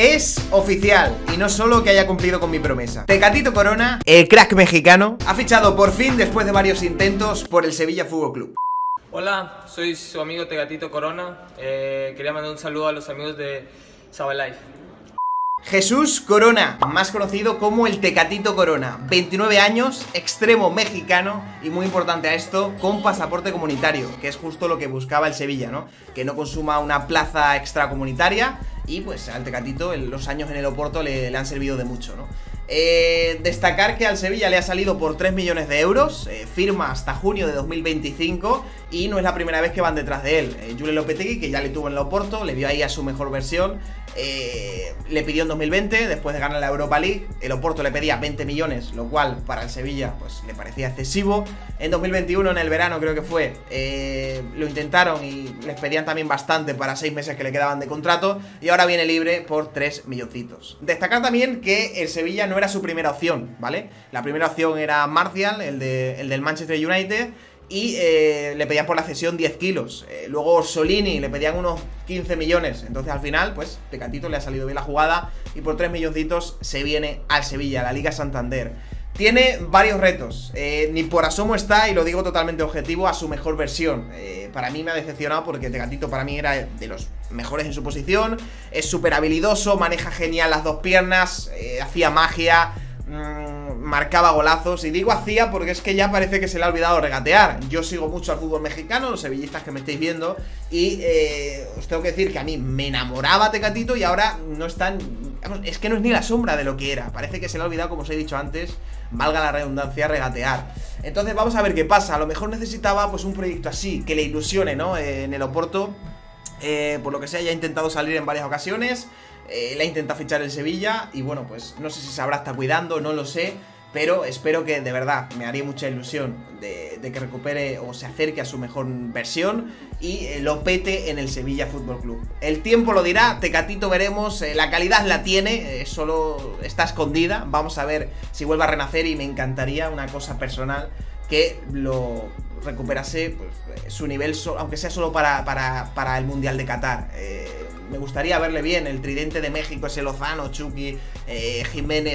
Es oficial, y no solo que haya cumplido con mi promesa. Tecatito Corona, el crack mexicano, ha fichado por fin, después de varios intentos, por el Sevilla Fútbol Club. Hola, soy su amigo Tecatito Corona. Quería mandar un saludo a los amigos de Sabalife. Jesús Corona, más conocido como el Tecatito Corona, 29 años, extremo mexicano y muy importante a esto, con pasaporte comunitario, que es justo lo que buscaba el Sevilla, ¿no? Que no consuma una plaza extracomunitaria y pues al Tecatito los años en el Oporto le han servido de mucho, ¿no? Destacar que al Sevilla le ha salido por 3 millones de euros, firma hasta junio de 2025 y no es la primera vez que van detrás de él. Julen Lopetegui, que ya le tuvo en el Oporto, le vio ahí a su mejor versión, le pidió en 2020, después de ganar la Europa League, el Oporto le pedía 20 millones, lo cual para el Sevilla pues le parecía excesivo. En 2021, en el verano creo que fue, lo intentaron y les pedían también bastante para 6 meses que le quedaban de contrato y ahora viene libre por 3 milloncitos. Destacar también que el Sevilla no era su primera opción, ¿vale? La primera opción era Martial, el del Manchester United, y le pedían por la cesión 10 kilos. Luego Orsolini le pedían unos 15 millones. Entonces al final, pues Tecatito le ha salido bien la jugada y por 3 milloncitos se viene al Sevilla, a la Liga Santander. Tiene varios retos, ni por asomo está, y lo digo totalmente objetivo, a su mejor versión. Para mí me ha decepcionado porque Tecatito para mí era de los mejores en su posición. Es súper habilidoso, maneja genial las dos piernas, hacía magia, marcaba golazos. Y digo hacía porque es que ya parece que se le ha olvidado regatear. Yo sigo mucho al fútbol mexicano, los sevillistas que me estáis viendo, y os tengo que decir que a mí me enamoraba Tecatito y ahora no están... Es que no es ni la sombra de lo que era. Parece que se le ha olvidado, como os he dicho antes, valga la redundancia, regatear. Entonces vamos a ver qué pasa. A lo mejor necesitaba pues un proyecto así, que le ilusione, ¿no? En el Oporto, por lo que sea, ya ha intentado salir en varias ocasiones, le ha intentado fichar el Sevilla y bueno, pues no sé si se habrá estado cuidando, no lo sé, pero espero que, de verdad, me haría mucha ilusión de que recupere o se acerque a su mejor versión y lo pete en el Sevilla Fútbol Club. El tiempo lo dirá, Tecatito veremos, la calidad la tiene, solo está escondida. Vamos a ver si vuelve a renacer y me encantaría, una cosa personal, que lo recuperase pues, su nivel, aunque sea solo para el Mundial de Qatar. Me gustaría verle bien, el tridente de México, ese Lozano, Chucky, Jiménez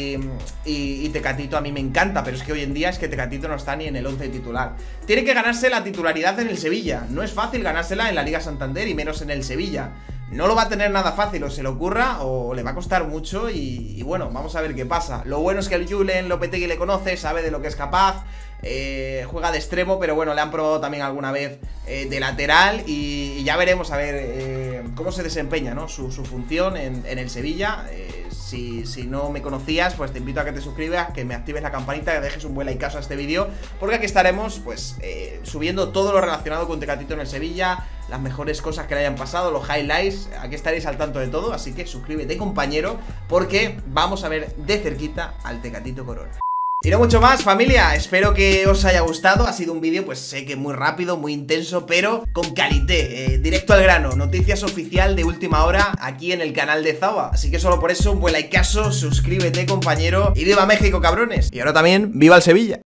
y Tecatito, a mí me encanta, pero es que hoy en día es que Tecatito no está ni en el 11 titular. Tiene que ganarse la titularidad en el Sevilla, no es fácil ganársela en la Liga Santander y menos en el Sevilla. No lo va a tener nada fácil, o se le ocurra o le va a costar mucho y bueno, vamos a ver qué pasa. Lo bueno es que el Julen Lopetegui le conoce, sabe de lo que es capaz. Juega de extremo, pero bueno, le han probado también alguna vez de lateral y ya veremos a ver cómo se desempeña, ¿no? Su función en el Sevilla. Si no me conocías, pues te invito a que te suscribas, que me actives la campanita, que dejes un buen likeazo a este vídeo, porque aquí estaremos pues subiendo todo lo relacionado con Tecatito en el Sevilla, las mejores cosas que le hayan pasado, los highlights. Aquí estaréis al tanto de todo, así que suscríbete, compañero, porque vamos a ver de cerquita al Tecatito Corona. Y no mucho más, familia, espero que os haya gustado. Ha sido un vídeo, pues sé que muy rápido, muy intenso, pero con calité, directo al grano, noticias oficial de última hora aquí en el canal de Zaba. Así que solo por eso, un buen likeazo, suscríbete, compañero, y ¡viva México, cabrones! Y ahora también, ¡viva el Sevilla!